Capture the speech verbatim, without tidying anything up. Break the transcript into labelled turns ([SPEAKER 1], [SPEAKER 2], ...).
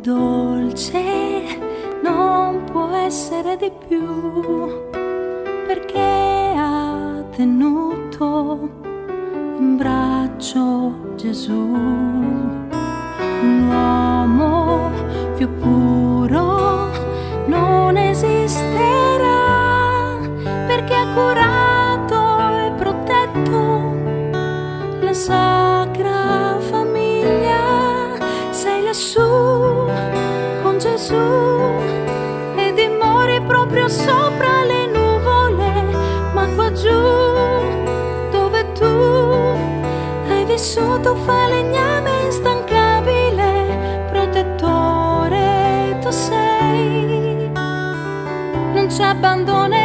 [SPEAKER 1] dolce non può essere di più, perché ha tenuto in braccio Gesù, un uomo più puro non esisterà, perché ha curato e protetto la sacra famiglia. Sei lassù con Gesù e dimori proprio sopra le nuvole, ma qua giù dove tu hai vissuto falegname instancabile, protettore tu sei, non ci abbandonerai.